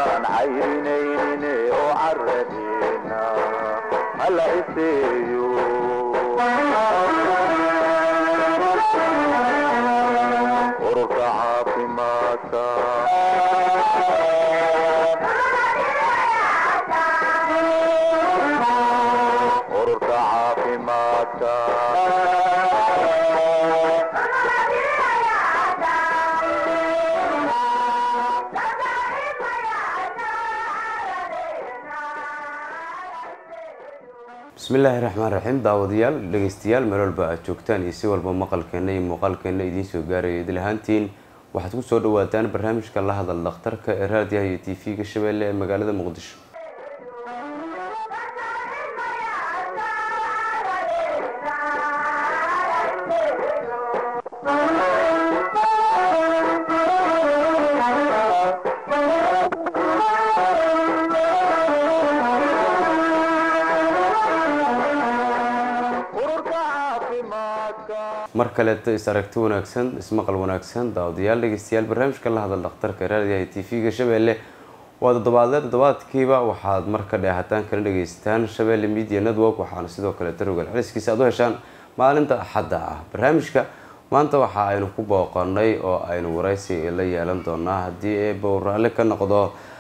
midaan caynaynin oo caradina hala iseeyo ururka caafimaadka ururka caafimaadka بسم الله الرحمن الرحيم داوديال dhageystayaal meel walba aad joogtaan iyo si walba maqalkeena iyo muuqaalkeena idin soo gaaray idil ahaantiin waxaad ku soo dhawaataan barnaamijka la hadal dhakhtarka ee raadiyaha iyo TV-ga Shabeelle ee magaalada Muqdisho markaleeto is aragti wanaagsan ismaqal wanaagsan daawadayaal dhageystayaal barnaamijka la hadal dhakhtarka raadiyaha TV-ga Shabeelle waa toddobaadkiiba waxaad marka dheehataan kala dhageystaan Shabeelle Media Network waxaana sidoo kale tarogal celiskiisa aad u heshaan maalinta Axadda ah barnaamijka maanta waxa aynu ku booqanay oo aynu waraysi la yeelan doonaa hadii ay bowraale ka noqdo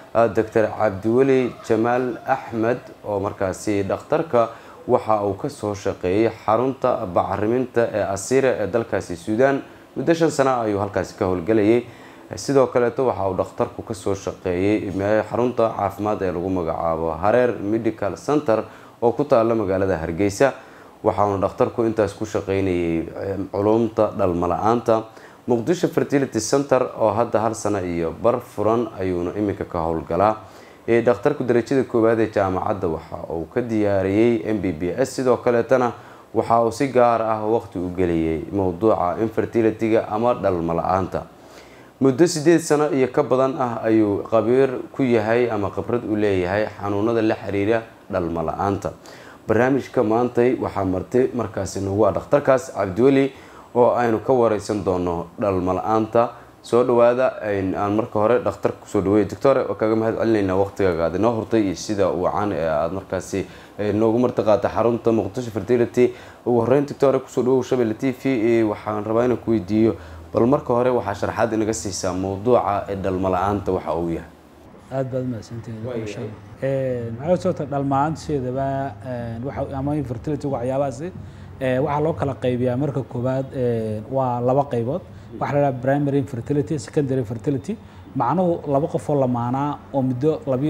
Dr. Cabdiweli Jamaal Axmed oo markaasi dhakhtarka waxa uu ka soo shaqeeyay xarunta bacriminta ee Asiira ee dalkaasi Suudaan muddo 5 sano ayuu halkaas ka howlgalayay sidoo kale waxa uu dhakhtarku ka soo shaqeeyay xarunta caafimaad ee lagu magacaabo Hareer Medical Center oo ku taala magaalada Hargeysa waxa uu dhakhtarku intaas ku shaqeynayay culumta dhalmala'aanta Muqdisho Fertility Center oo hadda 1 sano iyo bar furan ayuuna iminka ka howlgalaa dhakhtarku darajada koowaad ee jaamacadda waxa uu ka diyaariyay MBBS sidoo kale tana waxa uu si gaar ah waqti u galiyay mowduuca infertility-ga ama dhalmala'aanta muddo 8 sano iyo ka badan ah ayuu qabiir ku yahay ama khibrad u leeyahay xanuunada la xiriira dhalmala'aanta barnaamijka maantay waxa martay markaasi nagu dhakhtarkaas Cabdiweli oo aynu ka wareysan doono dhalmala'aanta soo dhawaada aan marka hore dhakhtarka ku soo dhaweeyay doctor oo kaga mahad celinayna waqtigaaga aad noo hortay iyo sida uu caan aad markaasi noogu martaqaata xarunta Muqdisho Fertility ugu horeyn doctor ku soo dhawow Shabeelle TV waxaan rabaa inaan ku weydiiyo bal marka hore waxa sharaxaad inaga siisaa mowduuca dhalmala'aanta waxa uu yahay aad baad mahadsantahay maxaa soo taa dhalmala'aanteedaba waxa ama infertility waxyaabahaasi waxa loo kala qaybiyaa marka koobaad waa laba qaybood waxa la primary infertility secondary infertility macnahu laba qof oo lamaanaa oo muddo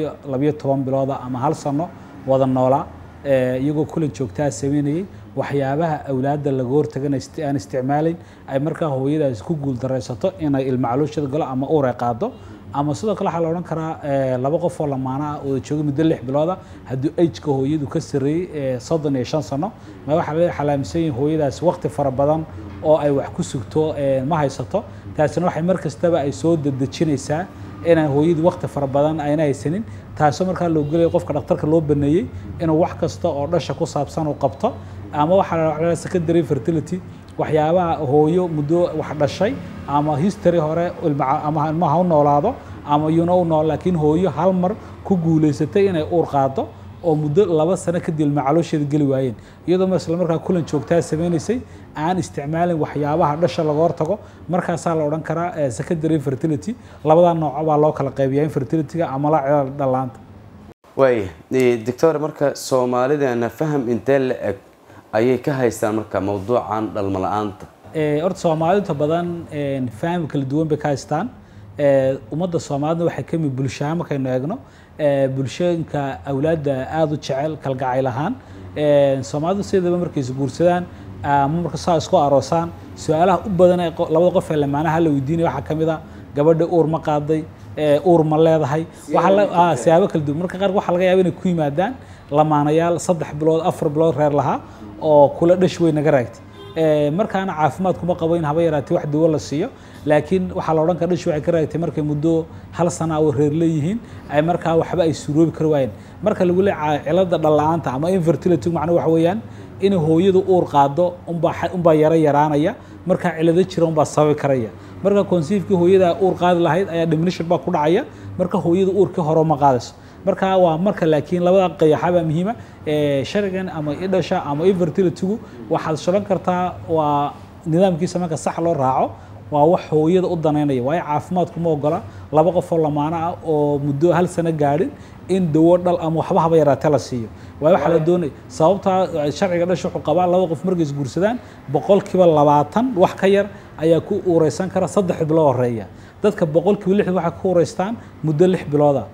12 bilood ama 1 sano wada noolaa iyagoo kula joogtaa sameynayay waxyaabaha awlaadda laga hortagana aan isticmaalin ay markaa hooyadaas ku guul dareysato inay ilmo caloosheeda galo ama uur ay qaado ama sidoo kale waxa la oran karaa laba qof oo lamaana oo joogay muddo 6 bilood hadii age-ka hooyadu ka sareeyay 35 sano ma waxa la xalaamsan hooyadaas waqti fara badan oo ay wax ku sugto ma haysato taasina waxay markastaba ay soo dadajinaysaa inay hooyadu waqti fara badan ayna haysanin taasoo markaa loo galay qofka dhakhtarka loo baneeyay inuu wax kasta oo dhasha ku saabsan uu qabto ama waxa la secondary fertility waxyaabaha hooyo muddo wax dhashay ama history hore ama ilmaha u noolaado ama iyuna u nool laakiin hooyo hal mar ku guuleysatay inay uur qaado oo muddo 2 sano kadib macaloosheeda gali waayeen iyadoo isla markaa kulan joogtaa sameeysay aan isticmaalin waxyaabaha dhasha laga hortago markaas la oran karaa secondary fertility labada nooc baa loo kala qaybiyaa infertility-ga ama la cilal dhalaanta way doctor marka Soomaalideena faham intee la eg ayay ka haystaan marka mowduucan dhalmala'aanta horta Soomaalidu badan faham kala duwan bay ka haystaan ummadda Soomaalida waxay ka mid bulshada markaynu eegno bulshooyinka awlaadda aad u jecel kalgacayl ahaan Soomaalidu sidaba markay guursadaan ama marka soo isku aroosaan su'aalaha u badan ee labada qof ee lamaanaha la weydiinayo waxa kamid ah gabadha uur ma qaaday uur ma leedahay waxa la siyaabo kala duwan marka qaar waxa laga yaabaa inay ku yimaadaan lamaanayaal 3 bilood 4 bilood reer lahaa oo kula dhash weyn naga raagtay markaana caafimaad kuma qabo in haba yaraatay wax dawo la siiyo laakiin waxa la oran karaa dhash waxay ka raagtay markay muddo 1 sano oo reer leeyihiin ay markaa waxba ay suroobi kar waayeen marka lagu leeyahay cilada dhalaanta ama infertility macnaheedu waxa weeyaan in hooyadu uur qaado unba yaraanaya marka cilado jira unba sababi karaya marka conceivekii hooyada uur qaadi lahayd ayaa diminution ba ku dhacaya marka hooyada uurka hore ma qaadayso marka waa marka laakiin labada qayaxaba muhiima sharcigan ama idhasha ama infertility-gu waxaad shalan kartaa waa nidaamkiisa marka sax loo raaco waa wax hooyada u daneynaya waayo caafimaadku ma ogola laba qof oo lamaana ah oo muddo hal sano gaadhin in dawo dhal ama waxba haba yaraatee la siiyo waayo waxaa la doonaya sababtaa sharciga dhasha wuxuu qabaa laba qof markay isguursadaan 20% wax ka yar ayaa ku uureysan kara 3 bilood horeeya dadka 6% waxay ku ureystaan muddo 6 bilooda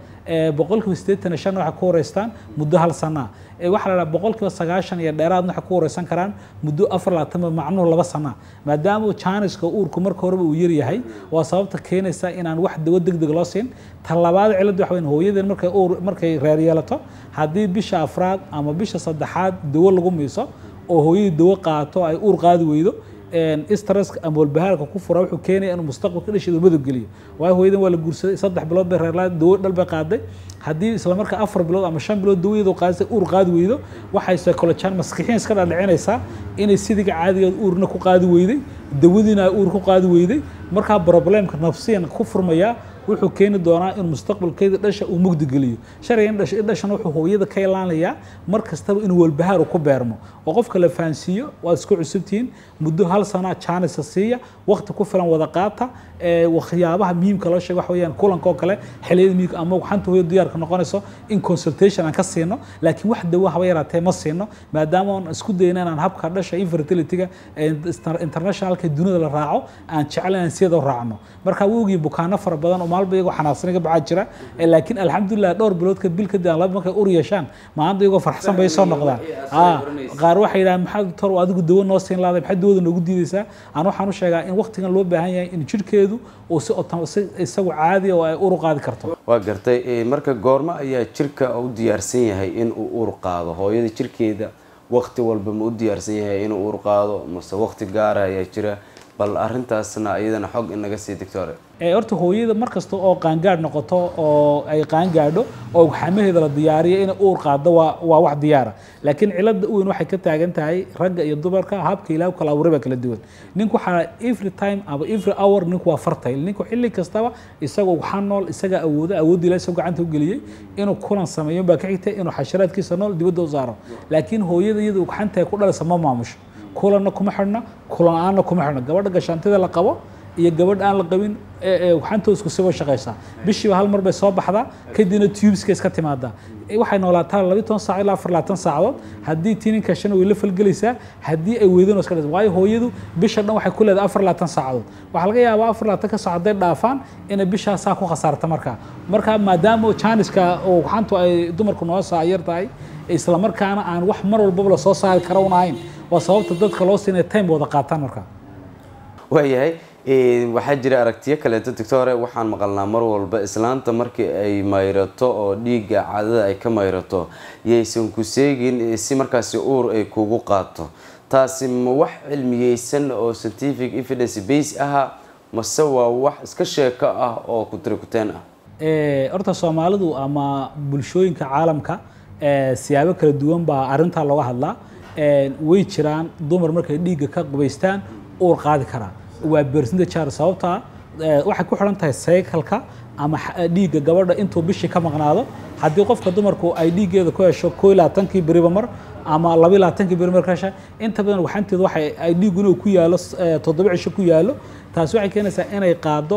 85% waxay ku ureystaan muddo hal sano waxa la dhahaa 90% iyo dheeraadna waxay ku ureysan karaan muddo 24 macnuhu 2 sano maadaama jaaniska uurku marka hore uu yar yahay waa sababta keenaysa in aan wax dawo degdeg loo siin talabaad cilad wax weyn hooyadeen markay reer yeelato haddii bisha afraad ama bisha saddexaad dawo lagu miiso oo hooyadu dawo qaato ay uur qaadi weydo stress ama walbahaarka ku fura wuxuu keenayaa inuu mustaqbalka dhasheedu madow geliyo waayo hooyadan waa la guursaday 3 bilood bay reer laad dawo dhal bay qaaday haddii isla marka 4 bilood ama 5 bilood daweedu qaadaysa uur qaadi weydo waxay psychological maskaxiyan iska dhaleecinaysaa inay sidiga caadiga uurna ku qaadi weyday dawadiina uur ku qaadi weyday marka problemka nafsiyan ku furmaya wuxuu keeni doonaa in mustaqbalkeeda dhasha uu mugdi geliyo sharcigan dhashana wuxuu hooyada ka ilaanayaa mar kastaba inuu walbahaar ku beermo oo qofka la fahansiiyo waa isku cusubtiin muddo hal sano chance siiya waqti ku filan wada qaata waxyaabaha muhiimka loo sheego wax weeyaan kulanka oo kale xiliyada miig ama waxanta hooyada diyaarka noqonayso in consultation aan ka siino laakiin wax dawo haba yaraatee ma siino maadaama aan isku dayna inaan habka dhasha infertility-ga internationalka dunida la raaco aan jecelahay sidoo raacno marka woogi bukaano fara badan oo maalba iyagu xanaasaniga bacaa jira laakiin alxamdulillah dhowr bilood ka bil ka daan laba markay ur yeeshaan maanta iyagoo farxsan bay soo noqdaan qaar waxay yiraahdaan maxaad tor adigu dawo noo siin laaday maxaad dawada noogu diidaysaa aan waxaan u sheegaa in waqtigan loo baahan yahay in jirkeedu oo si isagu caadi oo ay ur qaadi karto waa gartay marka goorma ayaa jirka u diyaarsan yahay in uu ur qaado hooyada jirkeeda waqti walba ma u diyaarsan yahay in uu ur qaado mase waqti gaar ah ayaa jira bal arintaasna iyadana xog inaga sii doctor horta hooyada markasta oo qaangaadh noqoto oo ay qaangaadho oo xamaheeda la diyaariyo in uur qaado waa wax diyaara laakiin cilada weyn waxay ka taagan tahay ragga iyo dumarka habka ilaahu kala awraba kala duwan ninku waxa every time ama every hour ninku waa fartay ninku xilli kastaba isagoo waxaan nool isaga awood ilaahay soo gacanta u galiyay inuu kulan sameeyo baa ka xigtay inuu xasharaadkiisa nool dibadda u saaro laakiin hooyada iyadu waxanta ku dhalaysa ma maamusho kulanna kuma xirna kulan aanna kuma xirna gabadha gashaantida la qabo iyo gabadh aan la qabin waxaanta isku soo shaqeysaa bishiiba hal mar bay soo baxdaa kadibna tubeska iska timaada waxay noolaataa 12 saac ilaa 24 saacadood haddii tininka shan way la falgelaysaa haddii ay weydaan iska dhigto waayo hooyadu bisha dhan waxay ku leedahay 24 saacadood waxa laga yaabaa 24 saacadood dhaafaan in bishaas ku khasaarto marka maadaama jaaniska oo waxaantu ay dumarku noo saayir tahay isla markaana aan wax mar walba la soo saari karo unahayn waa sababta dadka loo siinay time wada qaataan marka waayahay waxaa jira aragtiyo kaleeto doctore waxaan maqalnaa mar walba islaanta markii ay mayrato oo dhiigga caadada ay ka mayrato yaysan ku seegin si markaasi uur ay kugu qaato taasi ma wax cilmiyeysan oo scientific evidence base aha mase waa wax iska sheeko ah oo ku tirikuteen ah horta Soomaalidu ama bulshooyinka caalamka siyaabo kala duwan baa arinta looga hadlaa way jiraan dumar markay dhiigga ka qubaystaan uur qaadi karaa waa percentage sababta waxay ku xiran tahay cycle-ka ama dhiigga gabadha intuu bishii ka maqnaado haddii qofka dumarku ay dhiiggeeda ku hesho 22 beriba mar ama 22 beri mar kasha inta badan waxanteedu waxay ay dhiiguna ku yaalo 7 cisho ku yaalo taas waxay keenaysaa inay qaado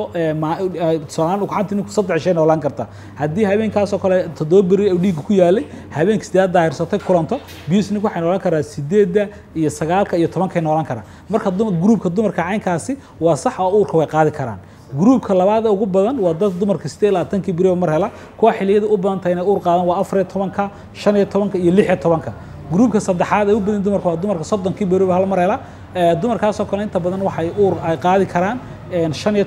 soonaan waxanteedu 3 cisho noolaan karta haddii habeenkaas oo kale 7 beri ay dhiig ku yaalay habeenkii 8 daahirsatay kulanto biisni waxay noolaan karaa 8 iyo 9 iyo 10 noolaan karaa marka groupka dumarka caynkaasi waa sax oo uurka way qaadi karaan groupka labaad ugu badan waa dad dumarka 16 beri mar hela kuwa xiliyada u badan tahay inay uur qaadan waa 14 15 iyo 16 groupka saddexaad ay u badan dumarka waa dumarka 30 beri hal mar hela dumarkaas oo kale inta badan waxay uur ay qaadi karaan 15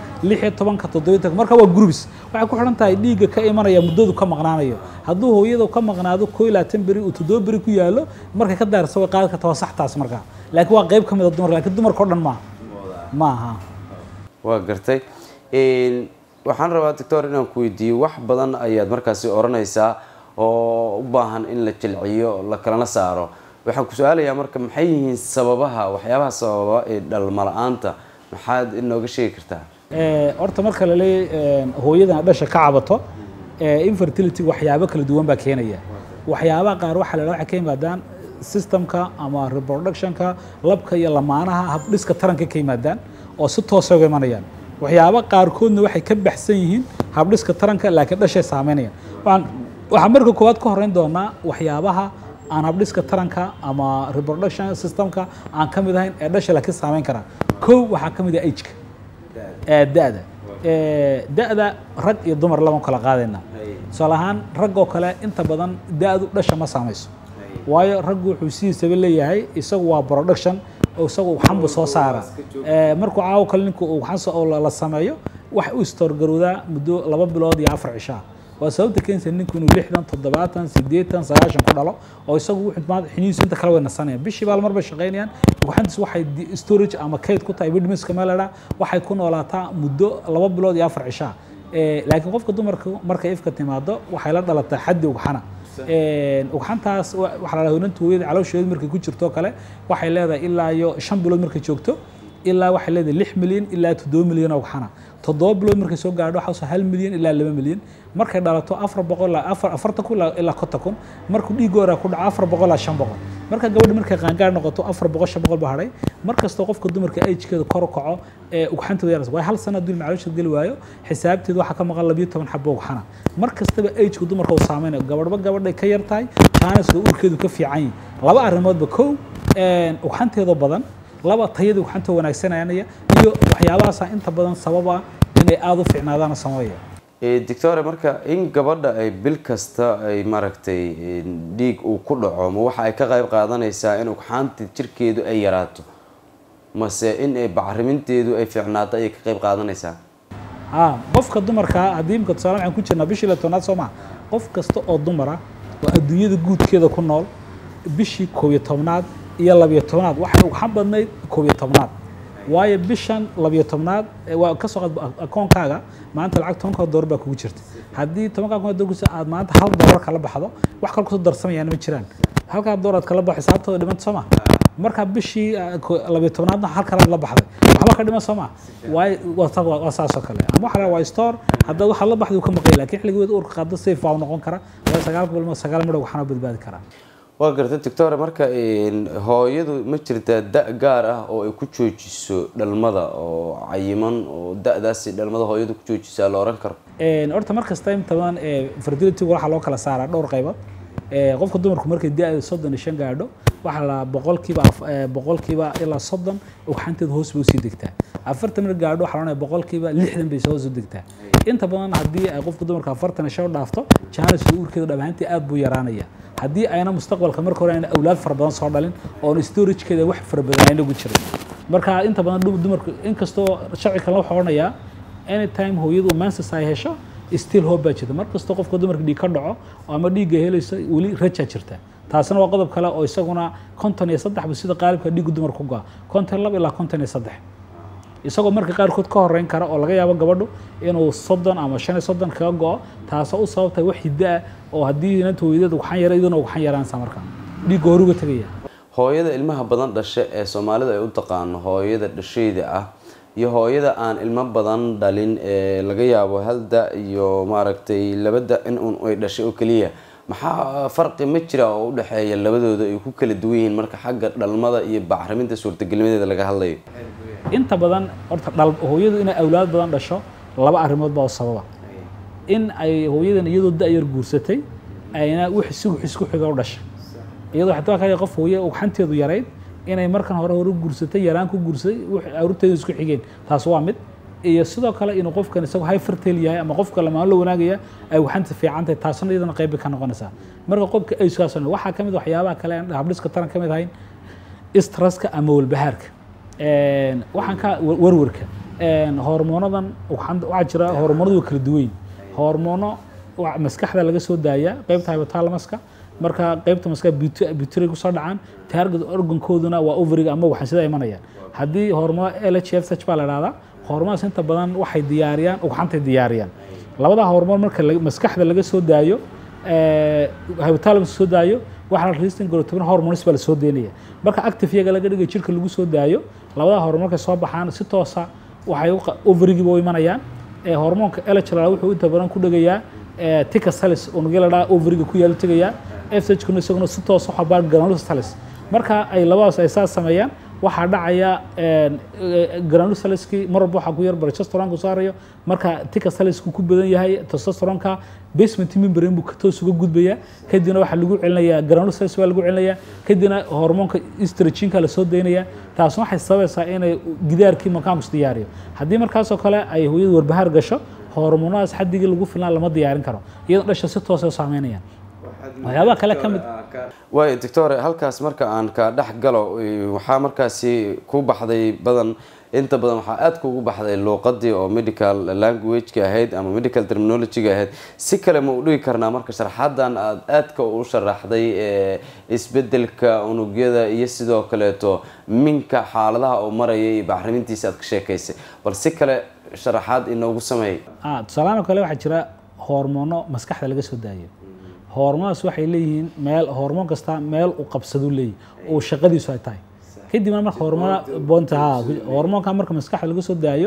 16 17 marka waa groups waxay ku xiran tahay dhiigga ka imanaya muddadu ka maqnaanayo hadduu hooyadu ka maqnaado 12 beri oo 7 beri ku yaalo marka ka daarso way qaadi kartaa sax taas marka laakiin waa qayb kamid ah dumarka laakiin dumarka oo dhan maaha waa gartay waxaan rabaa doctor inaan ku weydiiyo wax badan ayaad markaasi oranaysaa oo u baahan in la jilciyo la kala saaro waxaan ku su'aalayaa marka maxay yihiin sababaha waxyaabaha sababa ee dhalmo la'aanta maxaad inooga sheegi kartaa horta marka la leeyahay hooyadan dhasha ka cabato infertility waxyaabo kala duwan baa keenaya waxyaabaha qaar waxa la waxa ka yimaadaan systemka ama reproductionka labka iyo lamaanaha habdhiska taranka ka yimaadaan oo si toos ah uga imanayaan waxyaabo qaarkoodna waxay ka baxsan yihiin habdhiska taranka laakiin dhashay saameynayaan waxaan marka koowaad ka horeyn doonaa waxyaabaha aan habdhiska taranka ama reproduction systemka aan ka mid ahayn ee dhasha laakiin saameyn kara kow waxaa ka mid ah age-ka da'da rag iyo dumar lama kala qaadayna tusaale ahaan rag oo kale inta badan da'du dhasha ma saamayso waayo raggu wuxuu sidiisaba leeyahay isagu waa production oo isagu waxanbu soo saara markuu caawo kale ninku uu waxan la sameeyo wax u istorgarowdaa muddo 2 bilood iyo 4 cisho waa sababta keenaysa ninku inuu 60 70 80 90 ku dhalo oo isagu wuxuu maad xiniis inta kala weyn sanaya bishii baa marba shaqeynayaan waxantis waxay storage ama kayd ku tahay bidmiska meelada waxay ku noolaataa muddo 2 bilood iyo 4 cisho laakiin qofka dumarku markay ifka timaado waxay la dhalataa xaddi ugxana ugxantaas waxa la hooyinta hooyada caloosheeda markay ku jirto kale waxay leedahay ilaa iyo 5 bilood markay joogto ilaa waxay leedahay 6 milyan ilaa 7 milyan oo ugxana 7 bilood markay soo gaadho waxa 1 milyan ilaa 2 milyan markay dhalato 400 ilaa 50 markuu dhiigoora ku dhaco 400 ilaa 500 marka gabadha markay qaangaar noqoto 400 500 baa haray markasta qofka dumarka age-keeda kor u kaco ugxanteeda yaras way hal sano dul macluusha gali waayo xisaabteedu waxa ka maqan 12 xabo ugxana markastaba age-ku dumarka uu saameeyo gabadhay ka yartahay taanasku urkeedu ka fiican yahay laba arrimoodba kow ugxanteeda badan laba tayada ugxanta wanaagsanayaan iyo waxyaabahaas inta badan sababa inay aad u fiicnaadaan sameeyo doctor marka in gabadha ay bil kasta ay maaragtay dhiig uu ku dhaco ma waxa ay ka qayb qaadanaysaa in ugxanta jirkeedu ay yaraato mase in ay bacriminteedu ay fiicnaato ay ka qayb qaadanaysaa qofka dumarka haddii imka tusaale waxaan ku jirnaa bishii 10aad soo ma qof kasta oo dumar ah oo adduunyada guudkeeda ku nool bishii 11aad iyo 12aad waxay ugxan badnayd 11aad waayo bishan 12aad waa ka soo qad akoonkaaga maanta lacag $10 baa kugu jirta haddii $10 aad maanta $1 kala baxdo wax kale ku darsamayaan ma jiraan halka $1 kala baxo xisaabtooda dhiman Soomaa marka bishii 12aad halka la baxday waxba ka dhiman Soomaa waa saas oo kale ama waxa waa store hadda waxa la baxday ka maqay laakiin xilligeeda uur qaado safe waa noqon kara waa 9 bilmo 9 midho waxana badbaadi kara waa gartay doctor marka hooyadu ma jirtaa da gaar ah oo ay ku joojiso dhalmada oo cayiman oo da'daasi dhalmada hooyadu ku joojisaa la oran karo horta markasta inta badan fertility waxa loo kala saaraa dhowr qaybood qofka dumarku markay da'da 35 gaadho waxa la boqolkiiba ilaa 30 ugxanteedu hoos buu sii degtaa 40 mar gaadho waxa la boqolkiiba 60 bay soo degtaa inta badan haddii ay qofka dumarka 45 dhaafto chance uurkeeda dhabaantii aad buu yaraanaya haddii ayna mustaqbalka marka hore ayna awlaad fara badan soo dhalin oo storage-keeda wax fara badan ayna ugu jirin marka inta badan dumarku inkastoo sharciga la xoonaya anytime hooyadu menses ay hesho still hope baa jirta markastoo qofka dumarka dhiig ka dhaco ama dhiigga helayso weli raja jirta taasina waa qodob kale oo isaguna 53 sida qaalibka dhiigga dumarka ku go'a 52 ilaa 53 isagoo marka qaarkood ka horeyn kara oo laga yaabo gabadhu inuu 30 ama 35 kaga go'o taasoo u sababtay wax hidda oo haddii inanta hooyadeed waxaan yareeydo waxaan yaraan samarka dhiig horuga tagaya hooyada ilmaha badan dhashay ee Soomaalida ay u taqaan hooyada dhashayda ah iyo hooyada aan ilmo badan dhalin ee laga yaabo halda iyo maaragtay labada in ay dhashay oo kaliya maxaa farqi ma jira oo u dhaxeeya labadooda ay ku kala duwan yihiin marka xagga dhalmada iyo bacriminta suurtagalnimadeeda laga hadlayo inta badan horta hooyadu inay awlaad badan dhasho laba arrimood baa sababa in ay hooyadan iyadoo da'yar guursatay ayna wixii isku xiga u dhashay iyadoo xataa ka qof hooyo ugxanteedu yarayd inay markan hore guursatay yaraan ku guursay wixii awrteedu isku xigeen taas waa mid iyo sidoo kale inuu qofkan isagu high fertile yahay ama qofka lama la wanaagaya ay waxanta fiicantahay taasna iyadana qayb ka noqonaysa marka qofka ay iskaasoo waxa kamid waxyaabaha kale aan habdhiska taran kamid ahayn stresska ama walbahaarka waxaan ka warwarka hormoonadan waxa jira hormoonadu kala duwan hormoono maskaxda laga soo daaya qaybta hypothalamuska marka qaybta maskaxda pituitary ku soo dhacaan target organ-kooduna waa ovary ama waxa sida imanaya haddii hormoono LHFSH baa la raada hormoonada inta badan waxay diyaariyaan ugxanta diyaariyaan labada hormoon marka maskaxda laga soo daayo hypothalamus soo daayo waxa la resistant growth hormones baa la soo deynaya marka active yaga laga dhigay jirka lagu soo daayo labada hormoon markay soo baxaan si toos ah waxay ovarigiiba u imanayaan hormoonka LH wuxuu inta badan ku dhagayaa tika salis unugyada dhaa ovariga ku yaal tagayaa FSH kuna isaguna si toos u xabaar granulus salis marka ay labadaas ay saas sameeyaan waxaa dhacaya granulus saliski mar walba waxaa ku yar progesterone saarayo marka tika salisku ku badan yahay testosteronka basement membrane buu ka toos uga gudbaya kadibna waxaa lagu celinayaa granulus salis waa lagu celinayaa kadibna hormoonka estrogenka la soo deynaya taasna waxay sabaysaa inay gidaarkii makaanku diyaariyo haddii markaasoo kale ay hooyadu warbahaar gasho hormoonadaas xaddigii lagu filan lama diyaarin karo iyadoo dhasha si toos ah saameynayaan waxyaabaha kale ka mid way doctor halkaas marka aan ka dhex galo waxaa markaasi ku baxday badan inta badan waxaa aad kuugu baxday luuqadii oo medical language-ka ahayd ama medical terminology-ga ahayd si kale ma u dhigi karnaa marka sharaxadan aad aadka u sharaxday isbedelka unugyada iyo sidoo kaleeto minka xaaladaha oo maraya iyo bacrimintiisa aad ka sheekaysay bal si kale sharaxaad inoogu sameeyay tusaalahan kale waxaa jira hormoono maskaxda laga soo daayo hormoonkaas waxay leeyihiin meel hormoon kasta meel uu qabsado leeyahay oo shaqadiisu ay tahay kadibna marka hormoonka marka maskaxda laga soo daayo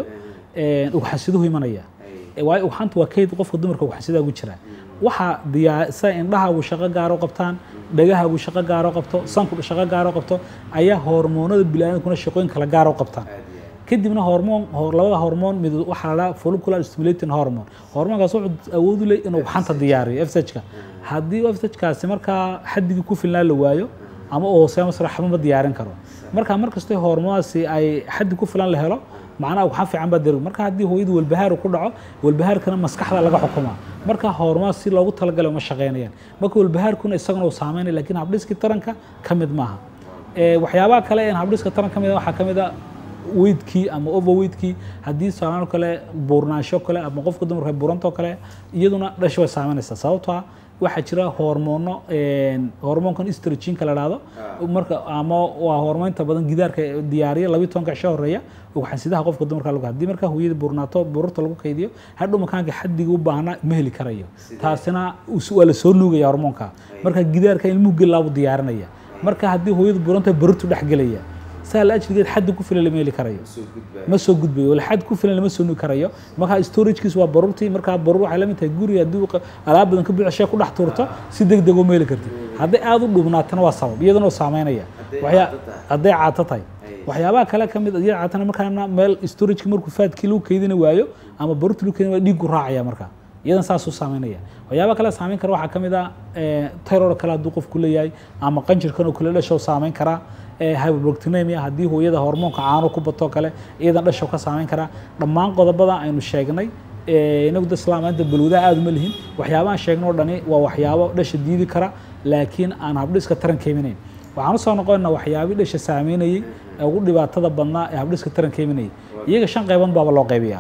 uu xasiduhu imanaya waayo waxaantu waa kayd qofka dumarka uu xasidaa ugu jira waxa diyaarsa indhaha uu shaqo gaaro qabtaan dhagaha uu shaqo gaaro qabto sanku shaqo gaaro qabto ayaa hormoonada bilaankuna shaqooyin kala gaaro qabtaan kadibna labada hormoon mid waxa la follicular stimulating hormone hormoonkaas wuxuu awood u leeyahay inuu xanta diyaariyo FSH-ka haddii FSH-kaasi markaa xaddigii ku filnaan la waayo ama oo hooseeyo masraxba ma diyaarin karo marka markastoo hormoonkaasi ay xaddi ku filan la helo macnaha waxa fiican baa dareer marka haddii hooyadu walbahaar ku dhaco walbahaarkana maskaxda laga xukumaa marka hormoonkaas si loogu talagalay ma shaqeynayaan marka walbahaarkuna isaguna uu saameynay laakiin habdhiska taranka ka mid maaha waxyaabaha kale ee habdhiska taranka ka mid ah waxaa ka mid ah weydkii ama overweydkii haddii saamayn kale buurnaansho kale ama qofka dumarka buuranto kale iyaduna dhasho way saameynaysaa sababtoo ah waxaa jira hormoono hormoonkan estrogenka la dhahdo marka ama waa hormoonta badan gidaarka diyaariya 12 cisho horeeya waxaan qofka dumarka lagu haddii marka hooyada buurnaato buurta lagu kaydiyo hadhow makaanka xaddiga u baahna ma heli karayo taasina waa la soo nuugaya hormoonka marka gidaarka ilmuhu gelaabu diyaarinaya marka haddii hooyada buuranta buurtu dhex galaya سهل أجل حد كفل اللي ميلي كرايو ما سو جود بي ولا حد كفل اللي ما سو كرايو ما ستورج كيس وبرورتي مركب برور علامة تجوري يدوق ألعاب بدن كبير أشياء كلها حتورته سيدك دقو ميلي كرتي هذا أذو بناتنا وصاوب يدنا وصامينية وهي هذا عاطتاي وهي بقى كلا كم يدير عاطنا مركبنا ميل ستورج كمركب فات كيلو كيدين ويايو أما برورت لو كيدين ديجو راعي مركب يدنا ساسو صامينية وهي بقى كلا صامين كروح حكم إذا تيرور كلا دوقف كل ياي أما قنجر كانوا كل شو صامين كرا hyperprolactinemia haddii hooyada hormoonka caano ku bato kale iyadan dhasho ka saameyn kara dhammaan qodobada aynu sheegnay inagu islaamaanta balwadaha aad uma lihin waxyaabahan sheegnay oo dhani waa waxyaabo dhasha diidi kara laakiin aan habdhiska taranka iminayn waxaan u soo noqonaynaa waxyaabihii dhasha saameynayay ee ugu dhibaatada badnaa ee habdhiska taranka iminayay iyaga 5 qaybood baaba loo qaybiyaa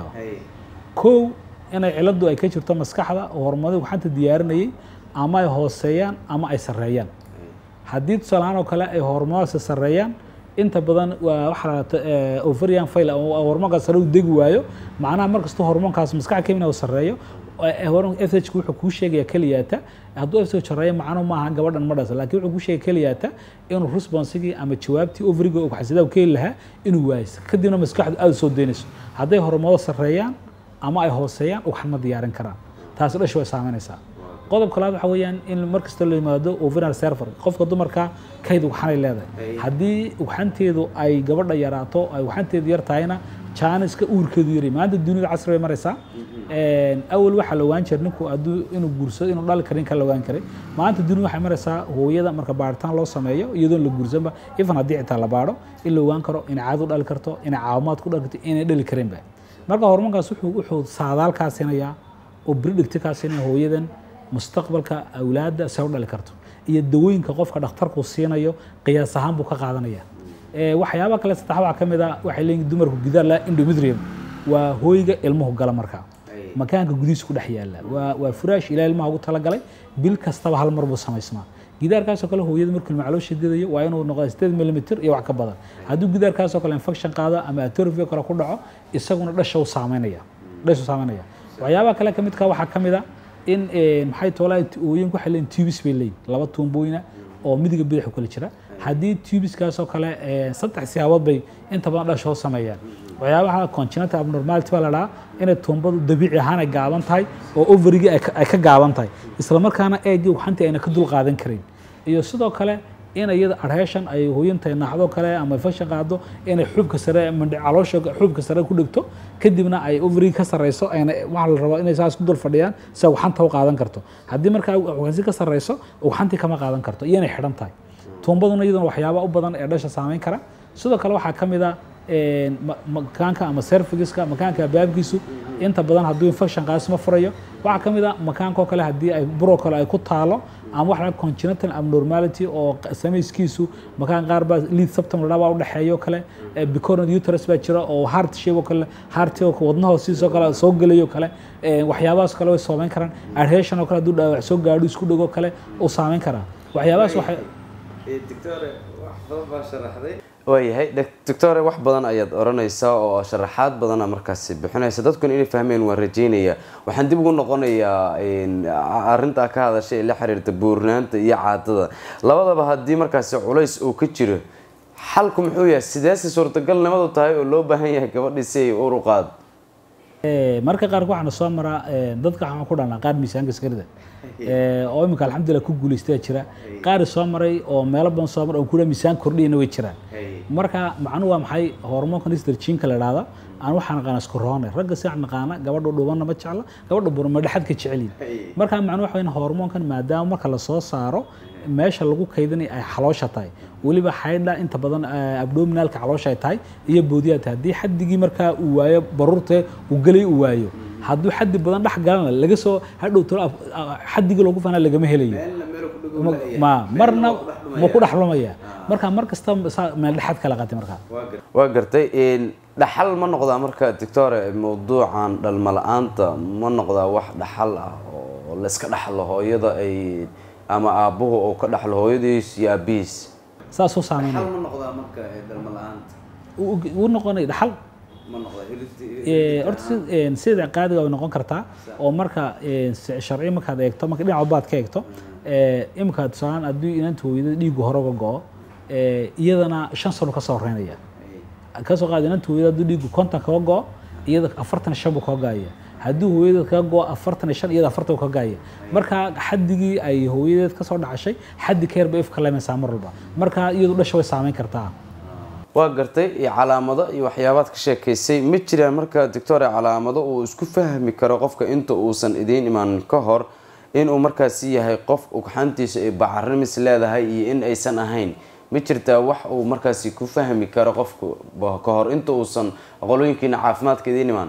kow inay ciladu ay ka jirto maskaxda oo hormoonada waxaanta diyaarinayay ama ay hooseeyaan ama ay sareeyaan haddii tusaalahaan oo kale ay hormoonkaasi sareeyaan inta badan waxa ovarian fail oo hormoonkaas sare u degi waayo macnaha markasta hormoonkaas maskaxda ka iminaya sareeyo hormoonka FSH wuxuu ku sheegaya kaliyaata hadduu FSH sareeyo macno ma aha gabadhan ma dhashay laakiin wuxuu ku sheegay kaliyaata inuu response-gii ama jawaabtii ovariga uu xasidaa u keen lahaa inuu waayo kadibna maskaxdu aad soo deynayso hadday hormoonada sareeyaan ama ay hooseeyaan wax ma diyaarin karaan taas dhasho way saameynaysaa qodob kale waxa weeyaan in markasta la yimaado ovarian server qofka dumarka kayd waxay leedahay haddii waxanteedu ay gabadha yaraato ay waxanteedu yar tahayna jaaniska uurkeedu yari maanta dunida casriga maraysa awal waxa la ogaan jiray ninku inuu guursado inuu dhali karin kala ogaan karay maanta dunida waxay maraysaa hooyada marka baaritaan loo sameeyo iyadoo la guursanba ifan haddii xitaa la baaro in la ogaan karo in caado dhali karto in caawimaad ku dhali karto inay dhali karinba marka hormoonkaas wuxuu saadaalkaasinayaa oo predictikaasina hooyadan mustaqbalka awlaadda soo dhali karto iyo dawooyinka qofka dhakhtarku siinayo qiyaas ahaan buu ka qaadanaya waxyaabo kale saddex waxa kamid ah waxay leeyihiin dumarku gidaar la endometrium waa hooyga ilmuhu gala marka makaanka gudihiisa ku dhex yaala waa furaash ilaa ilmaha ugu talagalay bil kastaba hal mar buu samaysmaa gidaarkaas oo kale hooyada markuu macluusha didayo waa inuu noqdo 8 mm iyo wax ka badan hadduu gidaarkaas oo kale infection qaado ama atrophy kale ku dhaco isaguna dhasha uu saameynaya waxyaabo kale kamid ka waxa kamid ah in maxay toolay ooyin ku xilin tubes bay leeyihiin laba tuumbooyina oo midiga bidix kala jira haddii tubeskaas oo kale saddex siyaabood bay inta badan dhasho sameeyaan waxyaabaha congenital abnormality baa la dhahaa inay tuumbadu dabiici ahaan ay gaaban tahay oo ovarigii ay ka gaaban tahay isla markaana eegii ugxantii ayna ka dul qaadan karin iyo sidoo kale in iyada adheeshan ay hooyintay naaxdo kale ama infection qaado inay xubka sare caloosha xubka sare ku dhigto kadibna ay ovary ka sareyso ayna waxa la rabo inay saas ku dul fadhiyaan si ugxanta u qaadan karto haddii markaa ugxanti ka sareyso ugxantii kama qaadan karto iyo inay xidhan tahay tuumbaduna iyaduna waxyaaba u badan ee dhasha saameyn kara sidoo kale waxaa ka mid ah makaanka ama cervixiska makaanka baabkiisu inta badan hadduu infection qaas ma furayo waxaa ka mid ah makaanka oo kale haddii ay buro kale ay ku taalo ama wax la congenital abnormality oo samayskiisu makaan qaar baa lead septum la dhaabaa u dhaxeeyo kale bicornate uterus baa jira oo heart shape oo kale heart oo wadnaha hoostiisa kale soo galayo kale waxyaabahaas kale way saameyn karaan adhesion oo kale hadduu dhaawac soo gaadho isku dhago kale uu saameyn karaa waxyaabahaas waxay waayahay doctore wax badan ayaad oranaysaa oo sharaxaad badana markaasi bixinaysa dadkuna inay fahmeen waan rajeynaya waxaan dib ugu noqonayaa arintaa ka hadashay ee la xiriirta buurnaanta iyo caadada labadaba haddii markaasi culays uu ka jiro xalku muxuu yahay sideese suurtagalnimadu tahay oo loo baahan yahay gabadhii si ay uur u qaado marka qaar waxaan soo maraa dadka waxaan ku dhanaa qaar miisaanka iskarida oo imika alxamdulillah ku guuleystay jira qaar soo maray oo meelo badan soo maray oo kula miisaan kordhiyana way jiraan marka macnuhu waa maxay hormoonka estrogenka la yiraahdo aan waxaan naqaan isku roonay ragga si aan naqaana gabadha dhuuban ma jecla gabadha buran ma dhaxad ka jecelin marka macnuhu waxa weyn hormoonkan maadaama marka la soo saaro meesha lagu kaydinay ay xaloosha tahay waliba xaydha inta badan abdominalka xaloosha ay tahay iyo boodiyada haddii xaddigii markaa uu waayo baruurta uu galay uu waayo hadduu xaddi badan dhex galan laga soo hadhow xaddigii loogu fanaa lagama helayo marna ma ku dhaxlumaya marka mar kasta meel dhexaad kala qaatay markaa waa gartay dhaxal ma noqdaa marka doctore mawduucan dhalmo la-aanta ma noqdaa wax dhaxal ah oo la iska dhaxlo hooyada ay ama aabuhu oo ka dhaxlo hooyadiis iyo aabihiis saas oo saameynaya dhaxal ma noqdaa marka dhalmo la-aanta uu noqonay dhaxal ma noqdaa horta sida qaadiga way noqon kartaa oo marka sharci markaad eegto marka dhinaca baad ka eegto imika tusaalaan haddii inanta hooyada dhiigu hore uga go-o iyadana 5 sano ka soo horeynaya kasoo qaad inanta hooyada haddii dhiigu 50 kaga go-o iyada 45 buu kaga gaaya haddii hooyada kaga go-o 45 iyada 40 kaga gaaya marka xaddigii ay hooyadeed ka soo dhacashay xaddi ka yar bay ifka leemaysaa mar walba marka iyadu dhasha way saameyn kartaa waa gartay calaamado iyo waxyaabaad ka sheekaysay ma jiraan marka doctore calaamado uu isku fahmi karo qofka inta uusan idiin imaan ka hor inuu markaasi yahay qof ugxantiisa ay bacarimis leedahay iyo in aysan ahayn ma jirtaa wax uu markaasi ku fahmi karo qofku ka hor inta uusan qolooyinkiina caafimaadka idiin imaan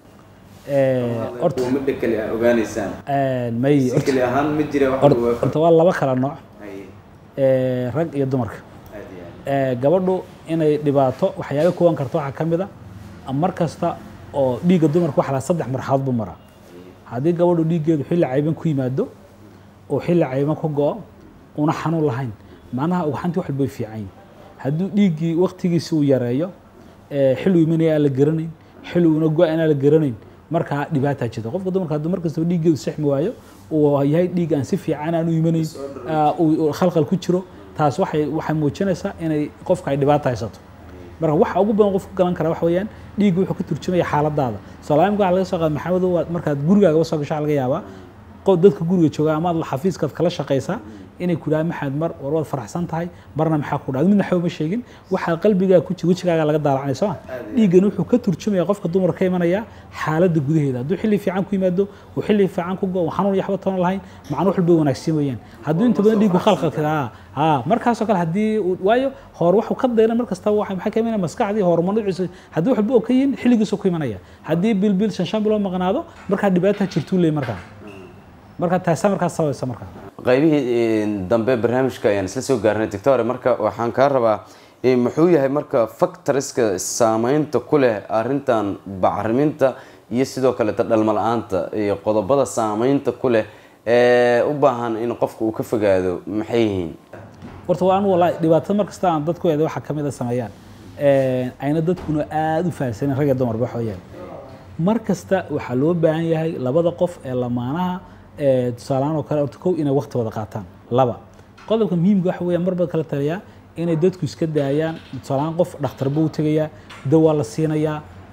horta kale ogaanaysaan may kale ahaan ma jira horta waa laba kala nooc rag iyo dumarka gabadhu inay dhibaato waxyaabo kuwan karto waxa kamid ah mar kasta oo dhiiga dumarka waxa la 3 marxalad buu maraa haddii gabadhu dhiigeedu xilli cayban ku yimaado oo xilli cayban ku go'o una xanuun lahayn macnaha ugxanti wax bay fiican hadduu dhiigii waqtigiisa uu yareeyo xilli imanaya la garanayn xilli una go'ana la garanayn marka dhibaato jirta qofka dumarka hadduu markasta dhiigeedu saxmi waayo oo yahay dhiig aan si fiican aan u imanayn oo khalkhal ku jiro taas waxay muujinaysaa inay qofka ay dhibaato haysato marka waxa ugu badan qofka galan kara waxa weeyaan dhiig wuxuu ka turjumaya xaaladaada salaamka waxa laga soo qaad maxamed markaad gurigaaga soo gasho laga yaabaa qof dadka guriga jooga ama xafiiska kala shaqeysa inay ku dhaam maxamed mar warwad faraxsan tahay marna maxaa ku dhacay midna xawma sheegin waxa qalbiga ku jira wajigaaga laga daalacnayso dhiigan wuxuu ka turjumaya qofka dumarka imanaya xaaladda gudaheeda hadduu xilli fiican ku yimaado oo xilli fiican ku go xanuun yaxba toon lahayn macna wax walba wanaagsan weeyaan hadduu inta badan dhiigu khalkhalka markaas oo kale haddii waayo hor wuxuu ka dayna markasta waxa ka imanaya maskaxdii hormoonadiisa haddii wax walba ka yiin xilligiisa ku imanaya haddii bilbil shan bilo maqnaado marka dhibaato jirtuu leeyahay marka taasa marka sawaysa marka qaybihii dambe barnaamijka ayaan isla soo gaarnay doctor marka waxaan ka rabaa muxuu yahay marka factorska saameynta ku leh arintan bacriminta iyo sidoo kale dhalmo la-aanta iyo qodobada saameynta ku leh u baahan in qofku uu ka fogaado maxay yihiin horta waan wallahi dhibaatada markasta aan dadku eeday waxa kamid ah sameeyaan ayna dadkuna aad u faahfaahsan rag iyo dumar waxooyaan markasta waxa loo baahan yahay labada qof ee lamaanaha tusaalaan oo kale horta kow inay waqti wada qaataan laba qodobka muhiimka waxa weeyaan marba kala taliya inay dadku iska daayaan tusaalaan qof dhakhtar buu tagayaa dawa la siinayaa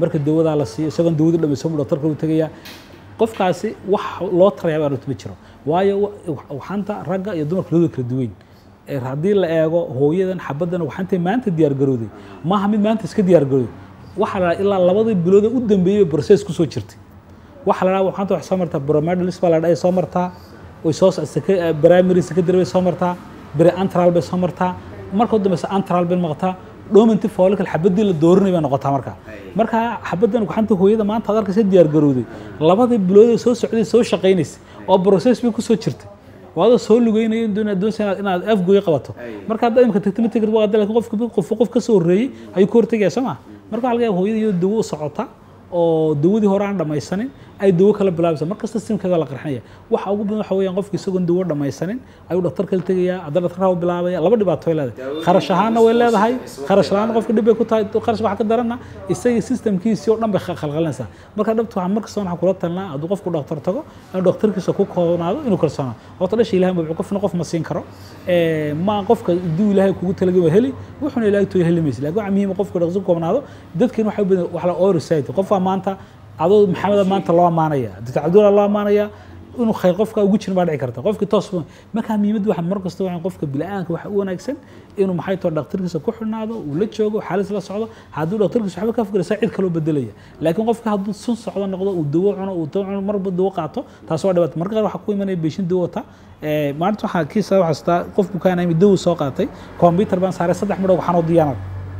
marka dawada la siiyo isagoon dawada dhamayso dhakhtarka uu tagayaa qofkaasi wax loo tarayaa baan ma jiro waayo waxaanta ragga iyo dumarka loo kala duwan haddii la eego hooyadan xabadan waxaantay maanta diyaar garowday maaha mid maanta iska diyaar garowday waxa la ilaa labadii bilood u dambeeyay process ku soo jirtay waxa la waxaanta wax soo martaa bromelalis baa la dhahay soo martaa way soo primary secondary bay soo martaa pre-antral bay soo martaa marka u dambaysa antral bay noqotaa dominant follicle xabadii la dooranay bay noqotaa marka xabadan waxaanta hooyada maanta aad arkaysa diyaar garowday labadii bilood soo socday soo shaqeynaysa oo process bay ku soo jirtay waada soo lugeynay inaad afgoy qabato marka hadda imka tagtay mid waa dalka qof ka soo horeeyay ay ku hortagay sama marka halka hooyada iyo dawo socota oo dawadii hore aan dhamaysanin ay dawo kala bilaabayso markasta simkeeda la qarxinaya waxa ugu badan waxa weeyaan qofkii isagoon dawo dhamaysanin ayuu dhakhtarka la tagayaa hadda dhakhtarka uu bilaabaya laba dhibaato ay leedahay kharash ahaanna way leedahay kharash la'aan qofka dhib ay ku tahay kharash waxa ka darana isaga systemkiisa oo dhan bay khalkhalinaysaa marka dhabta waxa markasta waxa kula talnaa hadduu qofku dhakhtar tago inuu dhakhtarkiisa ku koonaado inuu kalsoonaado horta dhashay ilaahay ma qofna qof ma siin karo ma qofka duu ilaahay kugu talagay heli wuxuuna ilaahay too heli maysa laakiin waxa muhiim qofka dhakhtar ku koonaado dadkeen waxa badan wax la oversight qof maanta adoo maxamed maanta loo amaanaya dadka Cabdulla loo amaanaya inuu khayr qofka ugu jirin baa dhici karta qofkii toos marka muhiimadu waxa markasta waxa qofka bilaaanka waxa u wanaagsan inuu maxay too dhakhtarkiisa ku xirnaado uu la joogo xaalis la socdo hadduu dhakhtarkiisa waxba ka fikiraysa cid kale oo bedelaya laakiin qofka hadduu sun socdo noqdo uu dawo cuno uu dawo marba dawo qaato taas waa dhibaato marka waxa ku imanaya beeshin dawata maanta waxa kiisa waxa qof bukaanay dawo soo qaatay computer baan saaray 3 midhow waxaan u diyaar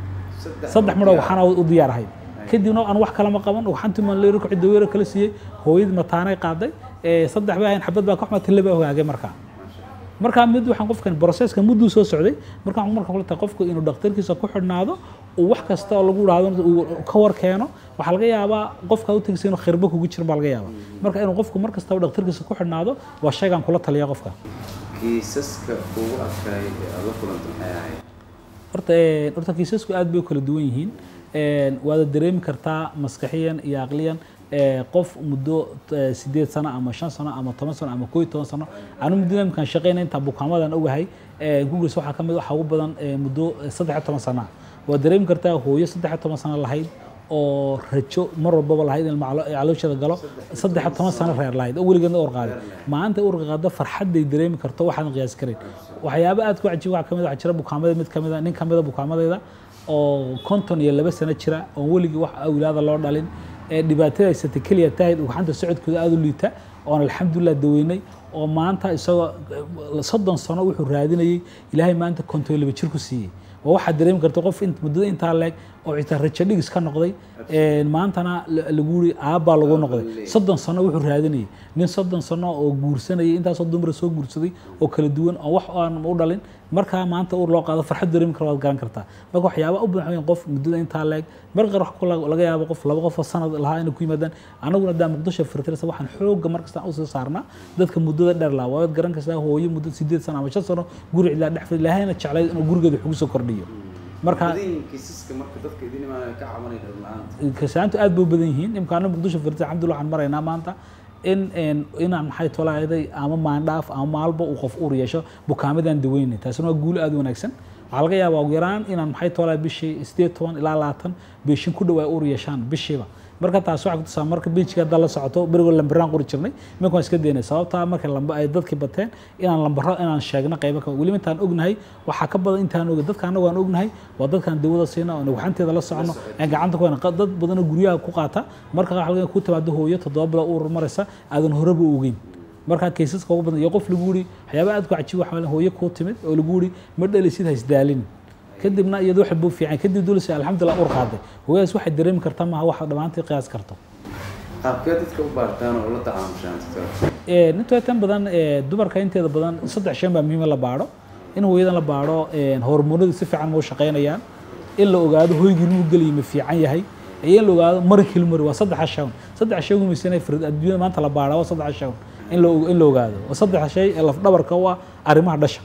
3 midhow waxaan u diyaarahay kadibna aan wax kala ma qaban waxaan timaan leeyahay ku daweero kala siiyay hooyada mataanay qaaday 3 baahan xabad baa ka xumad laba hogaagay marka mid waxaan qofkan processka muddo soo socday marka kula taa qofku inuu dhakhtarkiisa ku xidhnaado oo wax kasta oo lagu raado uu ka war keeno waxa laga yaabaa qofka uu tagay inuu khirbo kugu jiro baa laga yaabaa marka inuu qofku markasta dhakhtarkiisa ku xidhnaado waa shaygan kula taliya qofka kiisaska ugu adkaay la kulantay horta kiisasku aad bay kala duwan yihiin waad dareemi kartaa maskaxiyan iyo aqliyan qof muddo 8 sano ama 5 sano ama 10 sano ama 11 sano aanu muddo kan shaqeynay inta bukaamadan ogahay Google waxa kamid waxa ugu badan muddo 13 sano waad dareemi kartaa hooyo 13 sano lahayd oo rajo mar walba lahayd in macluushada galo 13 sano reer lahayd oo weligeed oo qaaday maanta uu qaado farxad ay dareemi karto waxaan qiyaas karin waxyaabo aad ku cajiib waxa kamid waxa jira bukaamada mid kamid nin kamid bukaamadeeda oo konton iyo 2 sano jira oo weligii wax awlaada loo dhalin dhibaatada ay satay kaliya tahay waxaanta socodkooda aad u liita oo alxamdulillah daweynay oo maanta isagoo 30 sano wuxuu raadinayay ilaahay maanta konton iyo 2 jir ku siiyay waxa dareemi karto qof muddada inta leeg oo xitaa rajo dhigis ka noqday maantana lagu yiri aabba lagu noqday 30 sano wuxuu raadinayay nin 30 sano oo guursanayay intaas oo dumar soo guursaday oo kala duwan oo wax aan u dhalin marka maanta uu loo qaado farxad dareemi karo waad garan kartaa marka waxyaabo u baahan qof muddada inta leeg marka wax laga yaabo qof laba qof sanad lahaa inay ku yimaadaan anaguna daa Muqdisho firtirsa waxaan xoog markasta u soo saarnaa dadka muddada dheer la waad garan kartaa hooyo muddo 8 sano ama 5 sano guri cidla dhex ilaahayna jeclay inuu gurigeeda ugu soo kordhiyo marka kiisaska marka dadka idin imaan ka caawinayaan la'aanta kasaantu aad buu badan yihiin imkaana Muqdisho firtirsa alxamdulillah waxaan maraynaa maanta in maxay tolaaday ama maandhaaf ama maalba uu qof uur yeesho bukaamadan daweynay taasina waa guul aad u wanaagsan waxa laga yaabaa ugu yaraan inaan maxay tolaa bishii 18 ilaa 20 bishin ku dhawaay uur yeeshaan bishiiba marka taas waxa ku tusaa marka biijka dal la socoto barigo lambaraan qori jirnay marka iska deynay sababta marka lamba ay dadkii bateen inaan lambaro inaan sheegno qayb ka wali intaan ognahay waxa ka badan intaan og dadkaana waan ognahay waa dadkan dawada siina oo waxanteeda la socono aan gacanta ku hayno dad badan oo guryaha ku qaata marka waxa laga ku tabaado hooyo 7 bilo uur maraysa aadan horeba ogeyn marka kiisaska ugu badan iyo qof lagu yiri waxyaabo aad ku cajiib waxa hooyo ku timid oo lagu yiri ma dhalisid ha isdaalin kadibna iyadu wax buu fiican kadib dulsi alxamdulillah uur qaaday hooyadas waxa dareemi kartaa ma waxa dhamaantii qiyaas karto qaabkeed dadka u baartaan oo la tacaamushaan inta tan badan dumarka inteeda badan 3 shan baa muhiim la baaro in hooyadan la baaro hormoonada si fiican u shaqeynayaan in la ogaado hooyadii inuu galay ma fiican yahay in la ogaado markii mar waa 3 shan miisana firad adduunka maanta la baaro waa 3 shan in la ogaado waa 3 shay laf dhabarka waa arimaha dhasha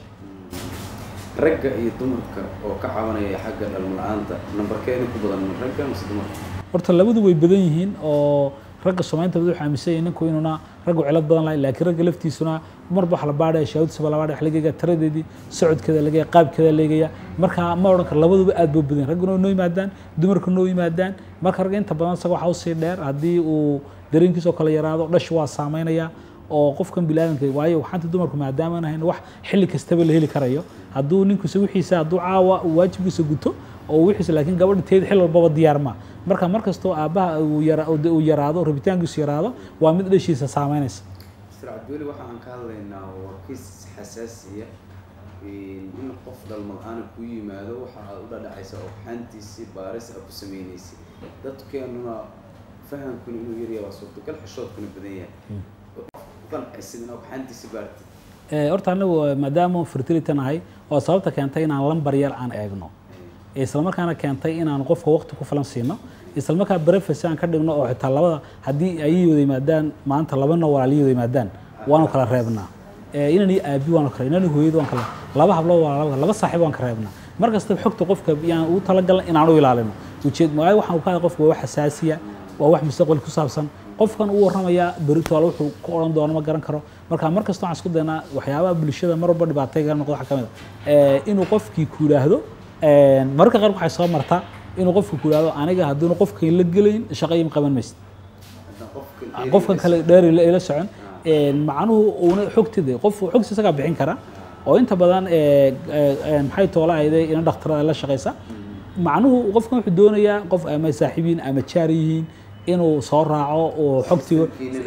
ragga iyo dumarka oo ka caawinaya xagga dhalmalaanta nambarkeedu ku badan ragga mise dumarka horta labadu way badan yihiin oo ragga Soomaaliyeed waxa aaminsan inuu inuuna raggu cilad badan laakiin ragga laftiisuna marba wax la baadhaya shaawadiisa la baadhaya wax laga tiradeedii socodkeeda laga qaabkeeda laga marka ma oran kar labaduba aad buu badan raguna noo yimaadaan dumarku noo yimaadaan marka rag inta badan saga waxa uu sii dheer hadii uu dareenkiisa kala yaraado dhash waa saameynaya oo qofkan bilaadanka waayo waxaanta dumarku maadaama ahayn wax xilli kastaba la heli karayo haduu ninku wixiisa haduu caawa waajibkiisa guto oo wixiisa laakiin gabadha teed xil walba diyaar ma marka markasto aabaha uu yaraado rabitaankiisu yaraado waa mid dhashiisa saameynaysa Abdul waxaan ka hadlaynaa warkiis xasaasiya in qof dhalmadaan ku yimaado waxa u dhacaysa oo xantiisi baaris abu sameynaysi dadkeenuna fahamkuna inuu yariyo waa suurtagal xishoodkuna badan yahay kan xisina oo xantiisi baartay horta anagu maadaama fertility nahay oo sababta keentay inaan lambar yar aan eegno isla markaana keentay inaan qofka waqti ku filan siino isla markaa breakfast aan ka dhigno oo xitaa labada hadii ay yimaadaan maanta labana walaaliyo yimaadaan waanu kala reebnaa inani aabi waanu kala inani hooyadu waan kala laba hablo waa laba saaxiib waan ka reebnaa markasta xogta qofka yaan u talagal inaan u ilaalino ujeed ma waxaan ka qofka wax xasaasiya waa wax mustaqbal ku saabsan qofkan uu waramaya beritool wuxuu ku oran doono ma garan karo markasta waxaan isku daynaa waxyaabaha bulshada marba dhibaatayga noqdo waxa kamid inuu qofkii ku yiraahdo marka qaar waxay soo martaa inuu qofku ku yiraahdo aniga haduu qofkii la galeyn shaqooyin qaban maysid qofka kale dheer ila socon macnuhu uu xogtida qofku xogtiisa ka bixin kara oo inta badan maxay toolaayday in dhakhtarada la shaqeysa macnuhu qofku wuxuu doonayaa qof ama saaxiibiin ama jaariyiin inuu soo raaco oo xogtiga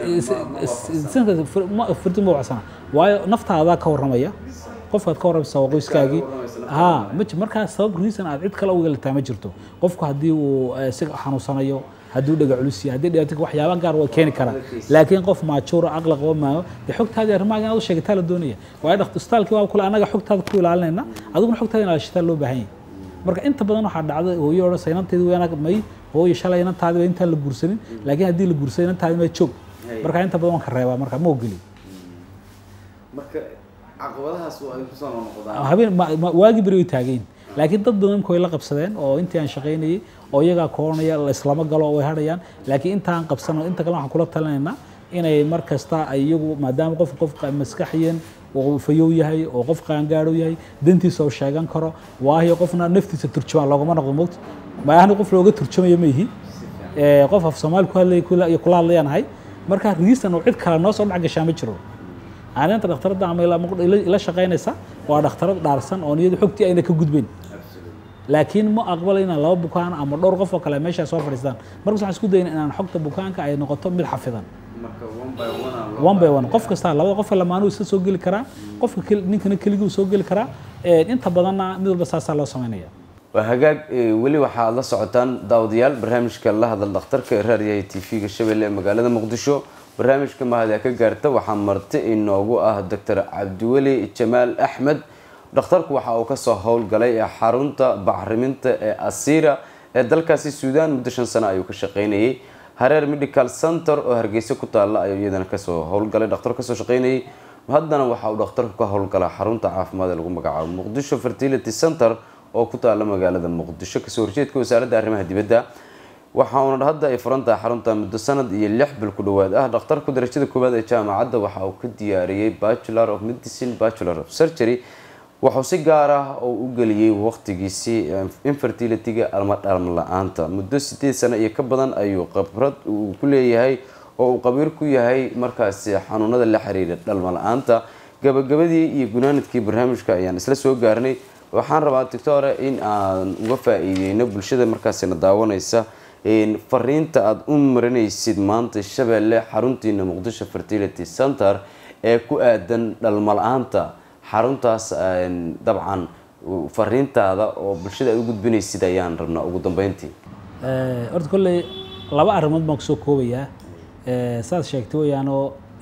firtin buu waxsana waayo naftaada ka waramaya qofka ka warabsa qoyskaagi marka sabab reason aad cid kale uga leeyahay ma jirto qofku hadii uu isaga xanuunsanayo haduu dhaga culus yahay hadii dhibaato waxyaabo gaar way keeni karaan laakiin qof maajur aqlaq oo ma xogtaada arrimaha aad u sheegtaa la doonaya waa dhakhtarkii waa kula anaga xogtaada ku ilaalinayna adiguna xogtaada inaad shita loo baahan yahay marka inta badan waxa dhacday hooyo oo saynanteedu wanaag may hooyo shalayna taadi inta la guursanin laakiin hadii la guursanin taadi ma joog marka inta badan waan ka reebaa marka ma ogoli marka caqabadahaas waa ay ku soo noqdaan habeen waagi bari taageen laakiin dad badan ku la qabsadeen oo intii aan shaqeynayay oo iyaga koonaya la islaama galo oo ay hadayaan laakiin inta aan qabsano inta kale waxaan kula talinaynaa inay markasta iyagu maadaama qof maskaxiyan oo fayow yahay oo qof qaan gaaro yahay dantiisa oo sheegan karo waayo qofna naftiisa turjuma loogama noqdo mood ma ahna qof looga turjumayo ma yihi qof af Soomaali ku hadlay kula hadlayanahay marka reason oo cid kale noo soo dhac gashaa ma jiro aananta dhakhtarada ama ila shaqeynaysa waa dhakhtarad dhaarsan oo niyad xogtii ayna ka gudbeen laakiin ma aqbalayna laba bukaan ama dhowr qof oo kale meesha soo fadhiistaan marka waxaan isku dayna inaan xogta bukaanka ay noqoto mid xafidan marka one by one qof kasta laba qof la maanu isa soo gali kara qofka ninkana kaligu soo gali kara inta badanna mid walba saasa loo sameeynaya waa hagaag wali waxa la socotaan daawadayaal barnaamijka la hadal dhakhtarka raadiyaha TV-ga Shabeelle magaalada Muqdisho barnaamijka mahad ka gaarta waxa marti inoogu ah Dr. Cabdiweli Jamaal Axmed dhakhtarku waxa uu ka soo howlgalay xarunta bacriminta ee Asiira ee dalkaasi Suudaan muddo 5 sano ayuu ka shaqeynayay Hareer Medical Center oo Hargeysa ku taala ayuu iyadana ka soo howlgalay dhakhtar ka soo shaqeynayay haddana waxa uu dhakhtarku ka howlgalay xarunta caafimaad ee lagu magacaabo Muqdisho Fertility Center oo ku taala magaalada Muqdisho ka soo horjeedka wasaaradda arrimaha dibadda waxaana hadda ay furantaa xarunta muddo sanad iyo 6 bil ku dhawaad ah dhakhtarku darajada koowaad ee jaamacadda waxa uu ka diyaariyay Bachelor of Medicine Bachelor of Surgery wuxuu si gaar ah oo u galiyay waqtigiisii infertility-ga ama dhalmo la'aanta muddo 8 sano iyo ka badan ayuu khibrad uu ku leeyahay oo uu qabiir ku yahay markaas xanuunada la xiriira dhalmo la'aanta gabagabadii iyo gunaanadkii barnaamijka ayaan isla soo gaarnay waxaan rabaa doctor in aan uga faa'iideyno bulshada markaasina daawanaysa fariinta aad u marinaysid maanta Shabeelle xaruntiina Muqdisho Fertility Center ee ku aadan dhalmo la'aanta xaruntaas dabcan fariintaada oo bulshada ay u gudbinaysid ayaan rabnaa ugu dambeyntii horta kulli laba arrimood baan ku soo koobayaa saad sheegtay wayaano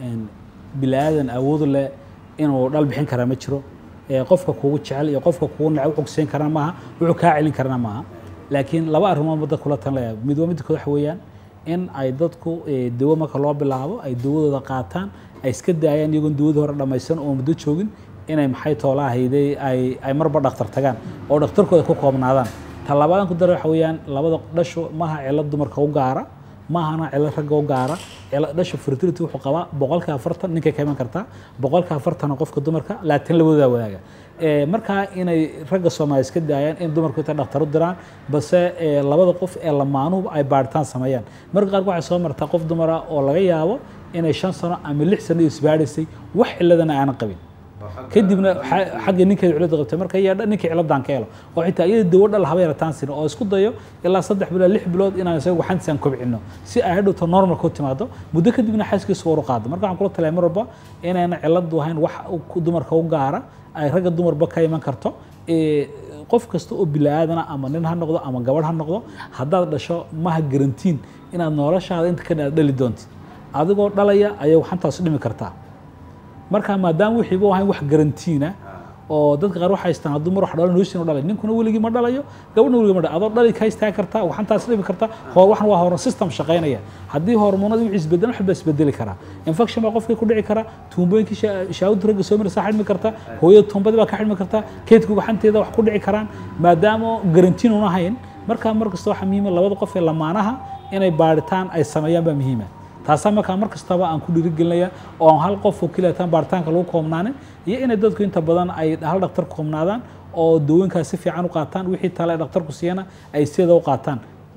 bilaadan awood leh inuu dhal bixin kara ma jiro qofka kugu jecel iyo qofka kugu nacay wuxuu seen kara maaha wuxuu ka celin karna maaha laakiin laba arrimood dadka kula talaya mid koox weeyaan in ay dadku dawo marka loo bilaabo ay dawadooda qaataan ay iska daayaan iyagoon dawada hore dhamaysan oo muddo joogin inay maxay toolahayday ay marba dhakhtar tagaan oo dhakhtarkooda ku koobnaadaan talabadan ku daro waxa weeyaan labada dhasho maaha cilad dumarka u gaara maahana cilad ragga u gaara cilad dhasha fertility wuxuu qabaa 40% ninka ka iman kartaa 40% qofka dumarka laakiin labadooda wadaaga marka inay ragga Soomaaliyeed iska daayaan in dumarku inta dhakhtar u diraan balse labada qof ee lamaanuhu ay baaritaan sameeyaan marka qaar waxay soo martaa qof dumar ah oo laga yaabo inay 5 sano ama 6 sano isbaadhisay wax ciladana aan qabin kadibna xagga ninkeeda cilad qabtay marka iyada ninka ciladan ka helo oo xitaa iyada dawada la habeerataan sino oo isku dayo ilaa 3 bilood 6 bilood inaan isagu waxaan kobcino si ay hadhowto normal ku timaado muddo kadibna xaaskiisa soo qaado marka aan kula talay marba inayna cilad wahayn wax dumarka u gaara ay ragga dumarba ka iman karto qof kasta oo bilaaadana ama nin ha noqdo ama gabadh ha noqdo haddaad dhasho ma ha garantiin inaad noloshaada inta ka dhali doontid adigoo dhalaya ayay waxantaas dhimi kartaa marka maadaama wixii buu ahayn wax garantiina oo dadka qaar waxay istaan haduu mar wax dhalan hoosin u dhalay ninkuna weligii ma dhalayo gabadhna weligii ma dhalayo adoo dhali ka istaa kartaa waxantaas dhimi kartaa waxan waa hormone system shaqeynaya haddii hormoonadu wixii isbedel wax isbedeli kara infection baa qofka ku dhici kara tuumbooyinkii shaawada ragga soo maraysa xidhmi karta hooyada tuumbada baa ka xidhmi karta keedku waxanteeda wax ku dhici karaan maadaama garantiin una hayn marka markasta waxa muhiim ah labada qof ee lamaanaha inay baaritaan ay sameeyaan baa muhiim ah taasa marka markastaba aan ku dhiirigelinaya oo hal qof oo kaliya tan baaritaanka lagu koobnaanin iyo in dadku inta badan ay hal dhakhtar koobnaadaan oo dawooyinka si fiican u qaataan wixii tale dhakhtarku siiyana ay sida u qaataan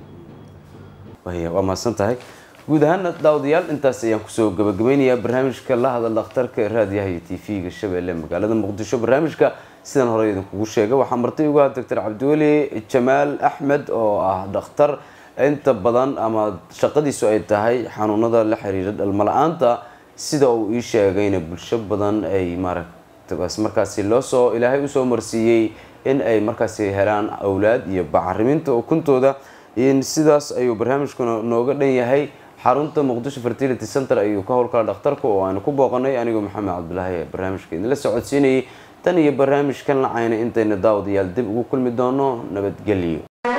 waa maasan tahay guud ahaan daawadayaal intaas ayaan kusoo gabagabeynayaa barnaamijka la hadal dhakhtarka raadiyaha iyo TV-ga Shabeelle magaalada Muqdisho barnaamijka sidan hore idinku sheegay waxaa martay uga Dr. Cabdiweli Jamaal Axmed oo ah dhakhtar inta badan ama shaqadiisu ay tahay xanuunada la xiriira dhalmo la'aanta sida uu ii sheegayna bulsho badan ay markaasi ilaahay u soo marsiiyay in ay markaasi helaan awlaad iyo bacriminta ukuntooda in sidaas ayuu barnaamijkuna nooga dhan yahay xarunta Muqdisho Fertility Center ayuu ka howlgala dhakhtarka oo aan ku booqanay anigoo Maxamed Cabdullaahi barnaamijka idin la socodsiinayay tan iyo barnaamijkan lacayna intayna daawadayaal dib ugu kulmi doono nabadgelyo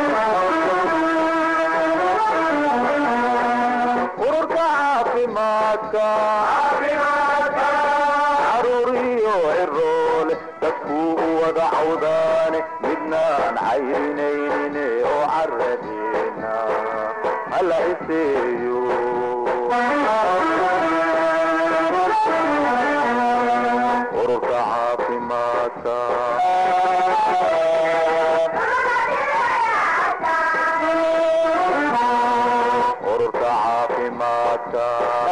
caruuriyo ciroole dadkuu u wada cawdaane midnaan cayrinayne oo caradeena hala iseeyo ururka caafimaadka ururka caafimaadka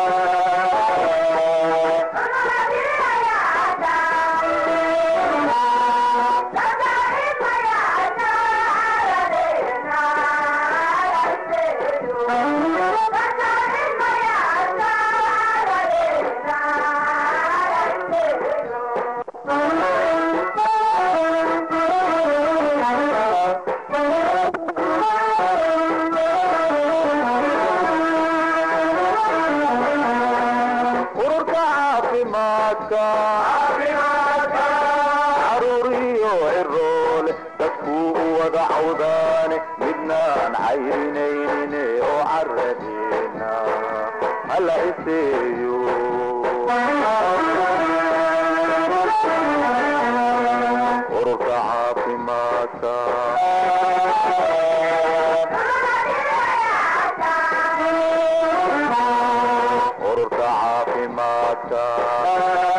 caruuriyo ciroole dadkuu u wada cawdaane midnaan cayrinayne oo caradeena hala iseeyo ururka caafimaadka ururka caafimaadka